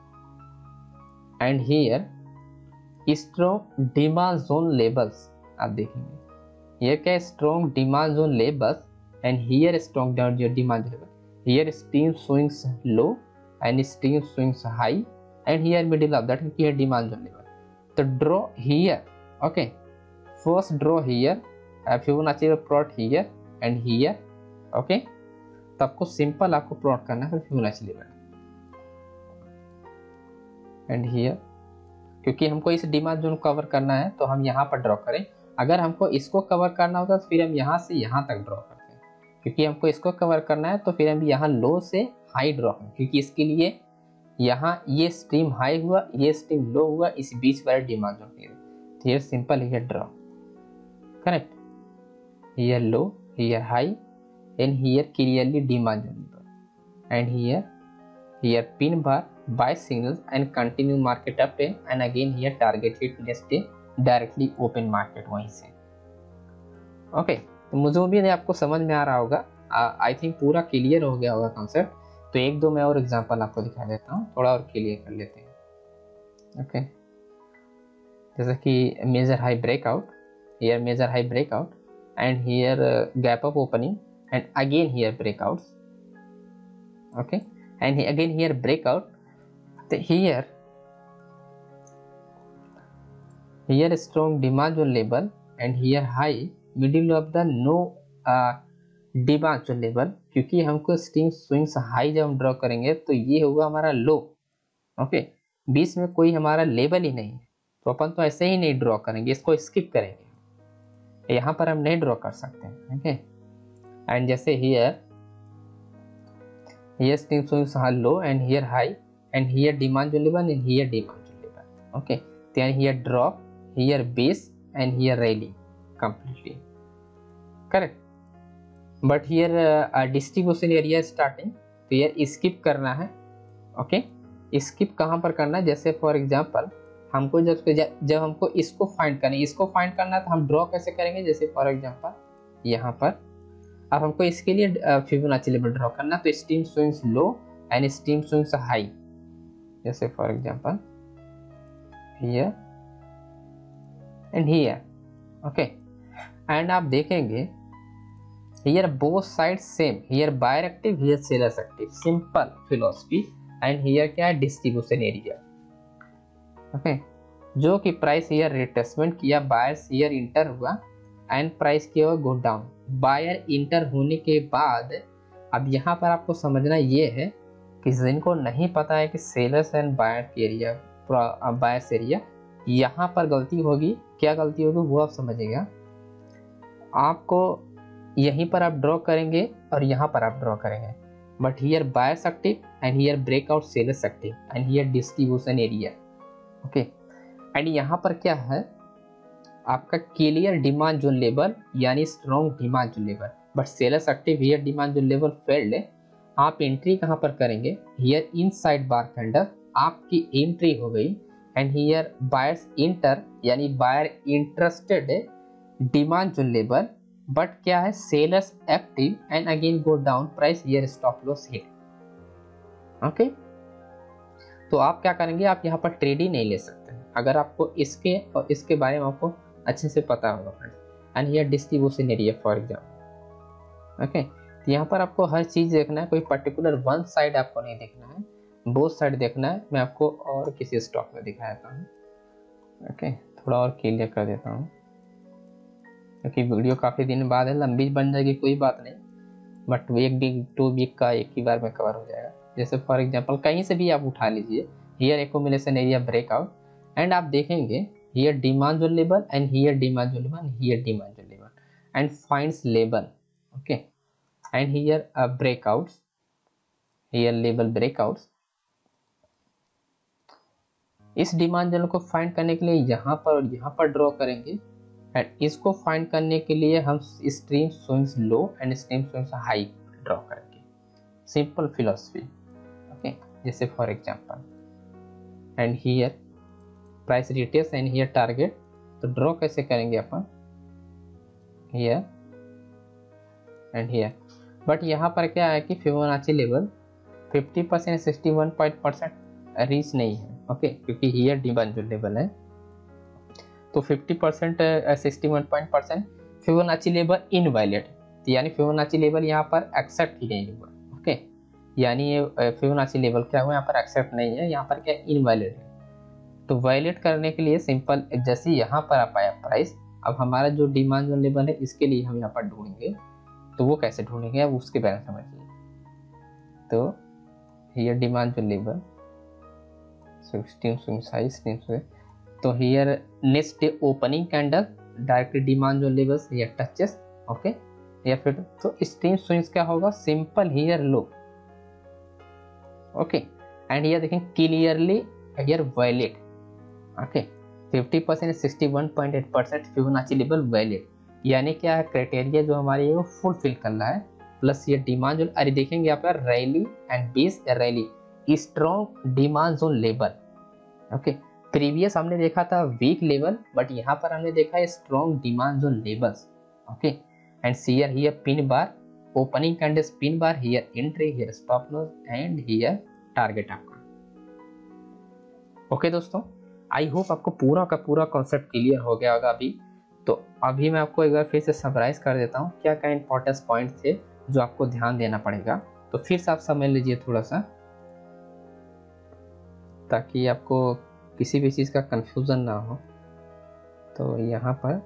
and here strong demand zone levels, आप देखेंगे ये क्या, strong demand zone levels, and here strong demand level, here steam swings low and steam swings high, and here middle of that here demand zone level. तो draw here, okay, first draw here, Fibonacci plot here and here, okay. तो आपको simple आपको plot करना है Fibonacci level and here, क्योंकि हमको इस demand zone cover करना है तो हम यहाँ पर ड्रॉ करें। अगर हमको इसको कवर करना होता तो फिर हम यहाँ से यहाँ तक ड्रॉ करते हैं, क्योंकि हमको इसको कवर करना है तो फिर हम यहाँ लो से हाई ड्रॉ करें, क्योंकि इसके लिए यहाँ ये स्ट्रीम हाई हुआ, ये स्ट्रीम लो हुआ, इस बीच वाले डिमांड जोन के, तो ये simple here draw, correct, here low, here high, and here clearly demand zone level, and here pin bar buy signals and continue market up and again here target hit next day directly open market वहीं से। Okay, तो मुझे उम्मीद है आपको समझ में आ रहा होगा, आई थिंक पूरा क्लियर हो गया होगा कॉन्सेप्ट। तो एक दो मैं और एग्जांपल आपको दिखा देता हूँ, थोड़ा और क्लियर कर लेते हैं। ओके, जैसे कि major high breakout, here major high breakout, and here gap up opening, and again here breakouts, okay, and again here breakout, here strong demand zone level and here high middle of the no demand zone level, क्योंकि हमको stream swings high जब हम draw करेंगे तो ये होगा हमारा लो, okay, बीच में कोई हमारा लेवल ही नहीं है, तो अपन तो ऐसे ही नहीं ड्रॉ करेंगे, इसको स्किप करेंगे, यहाँ पर हम नहीं ड्रॉ कर सकते हैं। ओके, एंड जैसे here stream swings low and here high, and here demand zone level and here demand zone level, okay, then here drop, here base and here rally completely, correct, but here distribution area starting, तो here skip करना है, okay, skip कहाँ पर करना है, जैसे for example हमको जब हमको इसको फाइंड करना है तो हम ड्रॉ कैसे करेंगे, जैसे फॉर एग्जांपल यहाँ पर अब हमको इसके लिए फिबोनाची लेवल ड्रॉ करना, तो stream swings low and stream swings high, जैसे for example here and here, okay, and आप देखेंगे here both side same, here buyer active, here sellers active, simple philosophy, and here क्या है, distribution area, okay, जो कि price here retracement किया, buyers here enter हुआ and price किया go down, buyer inter होने के बाद अब यहाँ पर आपको समझना ये है कि जिनको नहीं पता है कि sellers and buyers area, buyers area, यहाँ पर गलती होगी, क्या गलती होगी वो आप समझिएगा। आपको यहीं पर आप ड्रॉ करेंगे और यहाँ पर आप ड्रॉ करेंगे, but here buyers active and here breakout sellers active and here distribution area, okay, and यहाँ पर क्या है आपका क्लियर डिमांड जोन लेवल यानी strong demand zone level, but sellers active, here demand zone level failed है। आप entry कहाँ पर करेंगे, हियर इनसाइड बार कैंडल आपकी एंट्री हो गई, एंड हियर बायर्स इंटर यानी buyer interested demand zone level, but क्या है sellers active and again go down price, here stop loss hit, okay. तो आप क्या करेंगे, आप यहाँ पर ट्रेड ही नहीं ले सकते अगर आपको इसके और इसके बारे में आपको अच्छे से पता होगा friends. And here distribution area for example, okay, तो यहाँ पर आपको हर चीज़ देखना है, कोई पर्टिकुलर वन साइड आपको नहीं देखना है, बोथ साइड देखना है। मैं आपको और किसी स्टॉक में दिखा देता हूँ, ओके, थोड़ा और क्लियर कर देता हूँ क्योंकि वीडियो काफ़ी दिन बाद है, लंबी बन जाएगी कोई बात नहीं, बट एक वीक 2 वीक का एक ही बार में कवर हो जाएगा। जैसे फॉर एग्जांपल कहीं से भी आप उठा लीजिए, here accumulation area breakout, and आप देखेंगे here demand zone level and here demand zone level, here demand zone level, and finds label. Okay, and here breakouts, here label breakouts. इस डिमांड जोन को फाइंड करने के लिए यहाँ पर और यहाँ पर ड्रॉ करेंगे, एंड इसको फाइंड करने के लिए हम stream swings low and stream swings high draw करेंगे। Simple philosophy. ओके, जैसे for example, and here price retails and here target. तो ड्रॉ कैसे करेंगे अपन, हियर एंड हियर, बट यहाँ पर क्या है कि फिबोनाची लेवल 50% 61% रीच नहीं है। ओके, क्योंकि हियर डिमांड जो लेवल है तो 50% 61% फिबोनाची लेवल इनवैलिड, यानी फिबोनाची लेवल यहाँ पर एक्सेप्ट ही नहीं हुआ। ओके, यानी ये फिबोनाची लेवल क्या हुआ यहाँ पर एक्सेप्ट नहीं है, यहाँ पर क्या इनवैलिड है। तो वैलिड करने के लिए सिंपल जैसे यहाँ पर आप आया प्राइस, अब हमारा जो डिमांड जो लेवल है इसके लिए हम यहाँ पर ढूंढेंगे। तो वो कैसे ढूंढेंगे अब उसके बारे में समझिए। तो हियर डिमांड जो लेवल 16 साइज, तो here next day opening candle directly demand जो लेवल्स हियर टचेस। ओके, या फिर तो स्ट्रीम स्विंग्स क्या होगा, simple here low. Okay, and here देखें clearly here valid. Okay, 50% 61.8% Fibonacci level valid, यानी क्या है क्राइटेरिया जो हमारी है वो फुलफिल कर रहा है। प्लस ये डिमांड जोन, अरे देखेंगे यहाँ पर rally and base rally strong demand zone level. Okay, previous हमने देखा था वीक लेवल, बट यहाँ पर हमने देखा है strong demand zone levels. Okay, and सीयर here pin bar, opening candles pin bar, here entry, here stop loss and here target आपका। ओके दोस्तों, आई होप आपको पूरा का पूरा कॉन्सेप्ट क्लियर हो गया होगा अभी। तो अभी मैं आपको एक बार फिर से समराइज कर देता हूँ क्या क्या इंपॉर्टेंट पॉइंट थे जो आपको ध्यान देना पड़ेगा। तो फिर से आप समझ लीजिए थोड़ा सा, ताकि आपको किसी भी चीज़ का कंफ्यूजन ना हो। तो यहाँ पर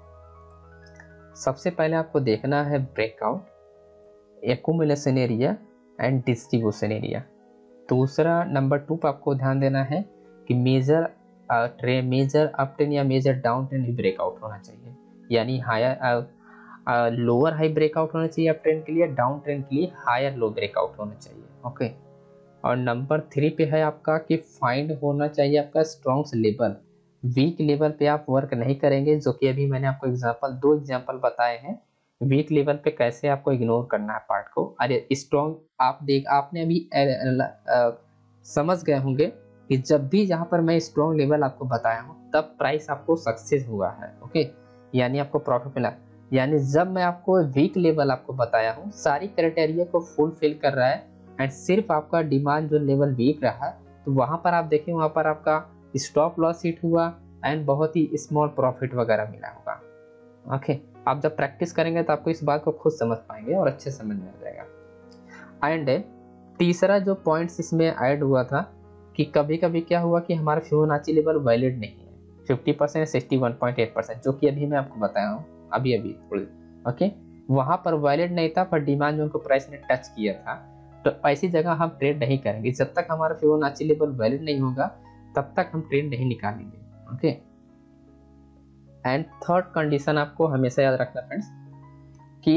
सबसे पहले आपको देखना है breakout, accumulation area and distribution area. दूसरा नंबर 2 पर आपको ध्यान देना है कि मेजर अप ट्रेंड या मेजर डाउन ट्रेंड ब्रेकआउट होना चाहिए, यानी हायर लोअर हाई ब्रेकआउट होना चाहिए अप ट्रेंड के लिए, डाउन ट्रेंड के लिए हायर लो ब्रेकआउट होना चाहिए। ओके, और नंबर 3 पे है आपका कि फाइंड होना चाहिए आपका स्ट्रॉन्ग लेवल। वीक लेवल पे आप वर्क नहीं करेंगे, जो कि अभी मैंने आपको दो एग्जांपल बताए हैं वीक लेवल पे कैसे आपको इग्नोर करना है पार्ट को। अरे स्ट्रॉन्ग आपने अभी समझ गए होंगे कि जब भी जहाँ पर मैं स्ट्रॉन्ग लेवल आपको बताया हूँ तब प्राइस आपको सक्सेस हुआ है। ओके, यानी आपको प्रॉफिट मिला। यानी जब मैं आपको वीक लेवल आपको बताया हूँ सारी क्राइटेरिया को फुलफिल कर रहा है एंड सिर्फ आपका डिमांड जो लेवल वीक रहा, तो वहां पर आप देखें वहां पर आपका स्टॉप लॉस हिट हुआ एंड बहुत ही स्मॉल प्रॉफिट वगैरह मिला होगा। ओके, आप जब प्रैक्टिस करेंगे तो आपको इस बात को खुद समझ पाएंगे और अच्छे समझ में आ जाएगा। एंड तीसरा जो पॉइंट्स इसमें ऐड हुआ था कि कभी कभी क्या हुआ कि हमारा फिबोनाची लेवल वैलिड नहीं है, 50% 61.8%, जो कि अभी मैं आपको बताया हूँ अभी थोड़ी। ओके, वहां पर वैलिड नहीं था पर डिमांड जोन को प्राइस ने टच किया था। तो ऐसी जगह हम ट्रेड नहीं करेंगे, जब तक हमारा फिबोनाची लेवल वैलिड नहीं होगा तब तक हम ट्रेड नहीं निकालेंगे। ओके, एंड थर्ड कंडीशन आपको हमेशा याद रखना फ्रेंड्स कि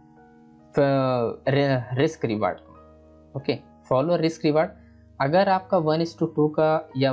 रिस्क रिवार्ड को। Okay, follow risk reward. अगर आपका 1:2 का या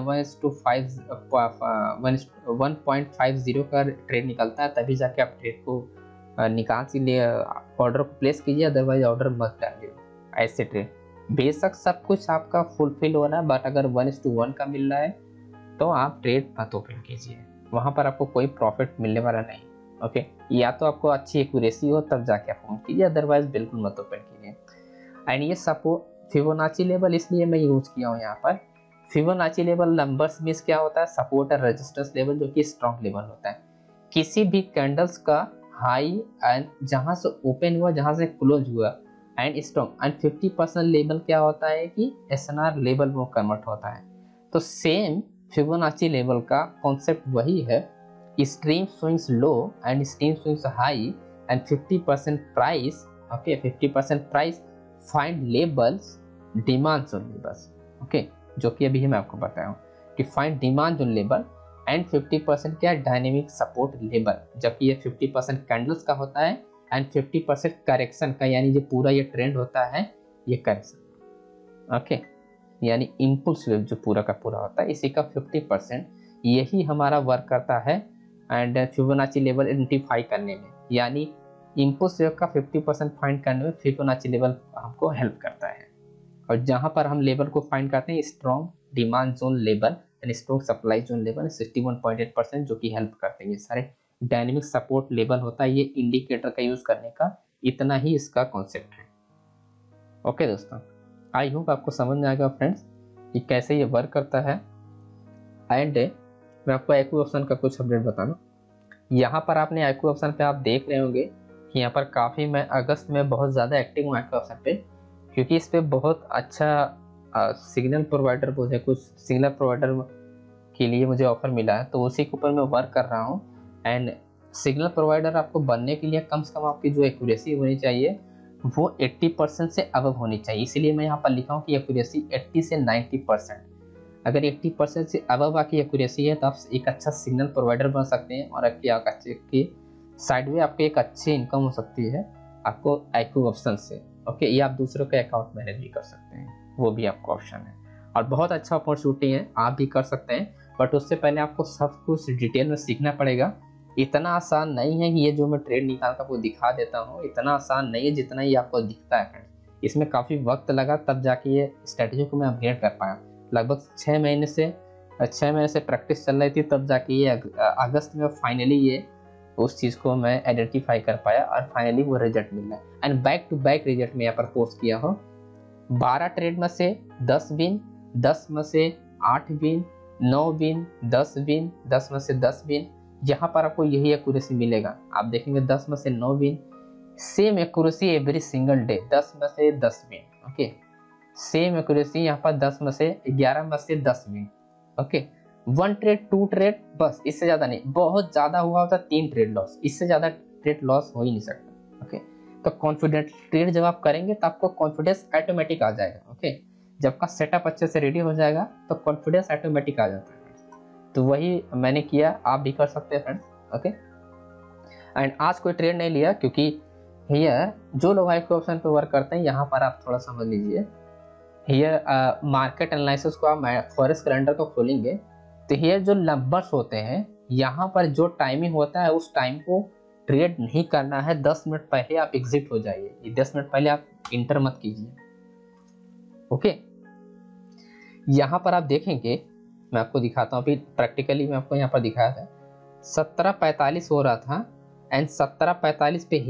1:50 का ट्रेड निकलता है तभी जाके आप ट्रेड को निकाल लिए ऑर्डर को प्लेस कीजिए, अदरवाइज ऑर्डर मत डालिए। ऐसे ट्रेड बेशक सब कुछ आपका फुलफिल हो रहा है, बट अगर 1:1 का मिल रहा है तो आप ट्रेड मत ओपन कीजिए, वहां पर आपको कोई प्रॉफिट मिलने वाला नहीं। ओके, या तो आपको अच्छी एक्यूरेसी हो तब जाके आप ओपन कीजिए, अदरवाइज बिल्कुल मत ओपन कीजिए। एंड ये फिबोनाची लेवल इसलिए मैं यूज किया हूँ यहाँ पर। फिबोनाची लेवल नंबर्स में क्या होता है, सपोर्ट और रेजिस्टेंस लेवल, जो कि स्ट्रॉन्ग लेवल होता है। किसी भी कैंडल्स का हाई एंड जहां से ओपन हुआ जहां से क्लोज हुआ एंड स्ट्रॉन्ग एंड 50% लेवल क्या होता है कि SNR लेवल वो कन्वर्ट होता है। तो सेम फिबोनाची लेवल का कॉन्सेप्ट वही है, stream swings low and stream swings high and 50% price. Okay, 50% price find levels demand zone levels. Okay, जो कि अभी मैं आपको बताया हूँ कि find demand zone level and 50% क्या है, डायनेमिक सपोर्ट लेवल, जबकि ये 50% कैंडल्स का होता है एंड 50% करेक्शन का, यानी जो पूरा ये ट्रेंड होता है ये करेक्शन। ओके, यानी इम्पल्स वेव जो पूरा का पूरा होता है इसी का 50% यही हमारा वर्क करता है एंड फिबोनाची लेवल आइडेंटिफाई करने में, यानी इम्पल्स वेव का 50% फाइंड करने में फिबोनाची लेवल हमको हेल्प करता है। और जहां पर हम लेवल को फाइंड करते हैं strong demand zone level and strong supply zone level 61.8%, जो कि हेल्प करते हैं। ये सारे डायनेमिक सपोर्ट लेवल होता है ये इंडिकेटर का यूज करने का, इतना ही इसका कॉन्सेप्ट है। ओके दोस्तों, आई होप आपको समझ में आएगा फ्रेंड्स कि कैसे ये वर्क करता है। एंड मैं आपको IQ ऑप्शन का कुछ अपडेट बताना। यहाँ पर आपने IQ ऑप्शन पे आप देख रहे होंगे कि यहाँ पर काफ़ी मैं अगस्त में बहुत ज़्यादा एक्टिव हूँ IQ ऑप्शन पे, क्योंकि इस पर बहुत अच्छा सिग्नल प्रोवाइडर, मुझे कुछ सिग्नल प्रोवाइडर के लिए मुझे ऑफर मिला है, तो उसी के ऊपर मैं वर्क कर रहा हूँ। एंड सिग्नल प्रोवाइडर आपको बनने के लिए कम से कम आपकी जो एक्यूरेसी होनी चाहिए वो 80% से अबव होनी चाहिए, इसलिए मैं यहाँ पर लिखा हूँ कि एक्यूरेसी 80 से 90%। अगर 80% से अबव आपकी एक्यूरेसी है तो आप एक अच्छा सिग्नल प्रोवाइडर बन सकते हैं और आपकी साइड में आपकी एक अच्छी इनकम हो सकती है आपको IQ ऑप्शन से। ओके, ये आप दूसरों के अकाउंट मैनेज भी कर सकते हैं, वो भी आपको ऑप्शन है और बहुत अच्छा अपॉर्चुनिटी है, आप भी कर सकते हैं। बट उससे पहले आपको सब कुछ डिटेल में सीखना पड़ेगा। इतना आसान नहीं है कि ये जो मैं ट्रेड निकाल कर आपको दिखा देता हूँ, इतना आसान नहीं है जितना ही आपको दिखता है फ्रेंड्स। इसमें काफ़ी वक्त लगा तब जाके ये स्ट्रेटेजी को मैं अपग्रेड कर पाया। लगभग 6 महीने से प्रैक्टिस चल रही थी, तब जाके ये अगस्त में फाइनली ये उस चीज़ को मैं आइडेंटिफाई कर पाया और फाइनली वो रिजल्ट मिल रहा है। And back to back result में यहाँ पर पोस्ट किया हो, 12 ट्रेड में से 10 विन, 10 में से 8 विन, 9 विन, 10 विन, 10 में से 10 विन। यहाँ पर आपको यही एक्यूरेसी मिलेगा, आप देखेंगे 10 में से 9 win, same accuracy every single day, 10 में से 10 विन। ओके, सेम एक्यूरेसी यहाँ पर 10 में से 11 में से 10 विन। ओके, 1 ट्रेड 2 ट्रेड बस, इससे ज्यादा नहीं, बहुत ज्यादा हुआ होता 3 ट्रेड लॉस, इससे ज्यादा ट्रेड लॉस हो ही नहीं सकता। ओके, तो कॉन्फिडेंट ट्रेड जब आप करेंगे तो आपको कॉन्फिडेंस ऑटोमेटिक आ जाएगा। ओके, जब का सेटअप अच्छे से रेडी हो जाएगा तो कॉन्फिडेंस ऑटोमेटिक आ जाता है। तो वही मैंने किया, आप भी कर सकते हैं फ्रेंड्स। ओके, एंड आज कोई ट्रेड नहीं लिया क्योंकि हियर जो लोग IQ ऑप्शन पे वर्क करते हैं, यहाँ पर आप थोड़ा समझ लीजिए। हियर मार्केट एनालिसिस को आप फॉरेक्स कैलेंडर को खोलेंगे तो हियर जो नंबर्स होते हैं, यहाँ पर जो टाइमिंग होता है उस टाइम को ट्रेड नहीं करना है, 10 मिनट पहले आप एग्जिट हो जाइए, 10 मिनट पहले आप इंटर मत कीजिए। ओके, यहाँ पर आप देखेंगे, मैं आपको दिखाता हूँ, अभी प्रैक्टिकली मैं आपको यहाँ पर दिखाया था 17:45 हो रहा था एंड 17:45 पे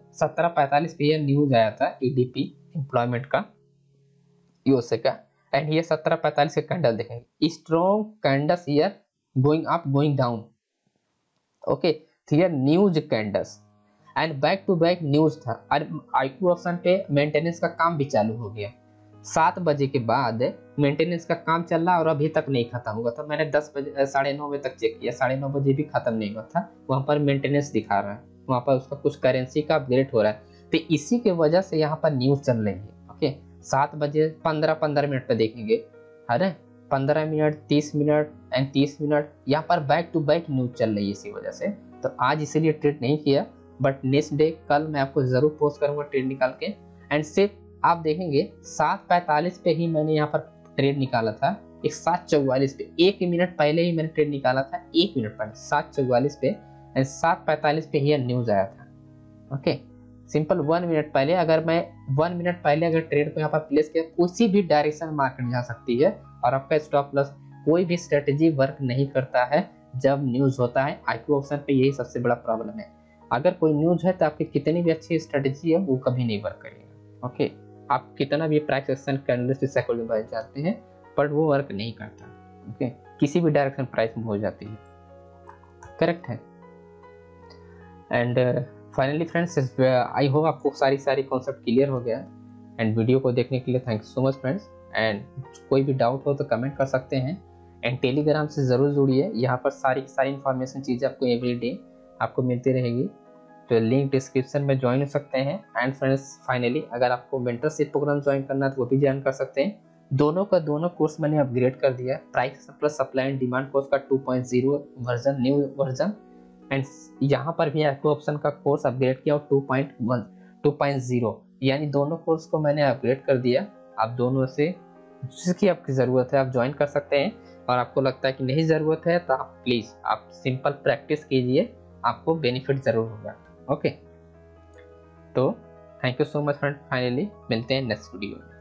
ही न्यूज आया था EDP एम्प्लॉयमेंट का USA का। एंड ये 17:45 के कैंडल देखेंगे, strong candles here going up going down. Okay, here news candles and back to back news था और IQ ऑप्शन पे मेंटेनेंस का काम भी चालू हो गया। 7 बजे के बाद मेंटेनेंस का काम चल रहा और अभी तक नहीं खत्म हुआ था। मैंने 10 बजे 9:30 बजे तक चेक किया, 9:30 बजे भी खत्म नहीं हुआ था, वहां पर मेंटेनेंस दिखा रहा है, वहां पर उसका कुछ करेंसी का अपग्रेड हो रहा है। तो इसी के वजह से यहाँ पर न्यूज चल रही है। ओके, 7 बजे 15 मिनट पे देखेंगे, अरे 15 मिनट 30 मिनट एंड 30 मिनट यहाँ पर बैक टू बैक न्यूज चल रही है इसी वजह से। तो आज इसीलिए ट्रेड नहीं किया, बट नेक्स्ट डे कल मैं आपको जरूर पोस्ट करूंगा ट्रेड निकाल के। एंड सिर्फ आप देखेंगे 7:45 पे ही मैंने यहाँ पर ट्रेड निकाला था, 7:44 पे, 1 मिनट पहले ही मैंने ट्रेड निकाला था, 1 मिनट पहले 7:44 पे एंड 7:45 पे ही न्यूज आया था। ओके, सिंपल 1 मिनट पहले, अगर मैं 1 मिनट पहले अगर ट्रेड को यहाँ पर प्लेस किया, उसी भी डायरेक्शन मार्केट जा सकती है और आपका स्टॉप लॉस, कोई भी स्ट्रेटेजी वर्क नहीं करता है जब न्यूज होता है। IQ ऑप्शन पे यही सबसे बड़ा प्रॉब्लम है, अगर कोई न्यूज है तो आपकी कितनी भी अच्छी स्ट्रेटेजी है वो कभी नहीं वर्क करेगा। ओके, आप कितना भी प्राइस एक्शन कैंडल साइकोलॉजी जाते हैं पर वो वर्क नहीं करता। ओके, किसी भी डायरेक्शन प्राइस में हो जाती है, करेक्ट है। And finally friends, I hope आपको सारी कॉन्सेप्ट क्लियर हो गया। एंड वीडियो को देखने के लिए thank you so much friends. And कोई भी डाउट हो तो कमेंट कर सकते हैं एंड टेलीग्राम से ज़रूर जुड़िए, यहाँ पर सारी इन्फॉर्मेशन चीज़ें आपको एवरीडे आपको मिलती रहेगी। तो लिंक डिस्क्रिप्शन में ज्वाइन हो सकते हैं। एंड फ्रेंड्स फाइनली अगर आपको मेंटरशिप प्रोग्राम ज्वाइन करना है तो वो भी ज्वाइन कर सकते हैं, दोनों का दोनों कोर्स मैंने अपग्रेड कर दिया है। Price plus supply and demand course का 2.0 वर्जन, न्यू वर्जन, एंड यहाँ पर भी एक्टिव ऑप्शन का कोर्स अपग्रेड किया और 2.1 2.0, यानी दोनों कोर्स को मैंने अपग्रेड कर दिया। आप दोनों से जिसकी आपकी ज़रूरत है आप ज्वाइन कर सकते हैं, और आपको लगता है कि नहीं ज़रूरत है तो आप प्लीज़ आप सिंपल प्रैक्टिस कीजिए, आपको बेनिफिट ज़रूर होगा। ओके, तो thank you so much friend, finally मिलते हैं नेक्स्ट वीडियो में।